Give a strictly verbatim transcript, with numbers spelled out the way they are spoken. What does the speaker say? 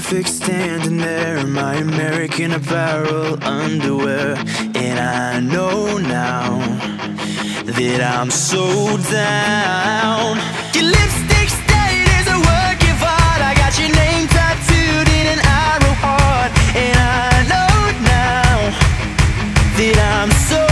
perfect standing there in my American Apparel underwear. And I know now that I'm so down. Your lipstick stain is a work of art. I got your name tattooed in an arrow heart. And I know now that I'm so